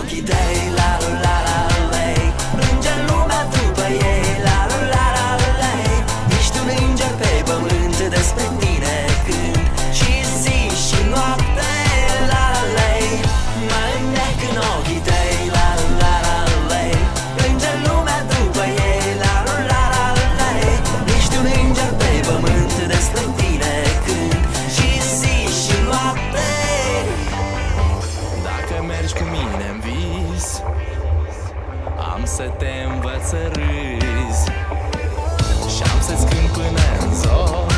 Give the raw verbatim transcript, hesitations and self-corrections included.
ochii tăi, la la la lei. Plânge lumea după ei, la la la lei. Ești un înger pe pământ, despre tine cânt și zi și noapte, la la lei. Mă înnec în ochii tăi, la la la lei. Plânge lumea după ei, la la la lei. Ești un înger pe pământ, despre tine cânt și zi și noapte. Dacă mergi cu mine-n vis, am să te învăț să râzi și am să-ți cânt până în zor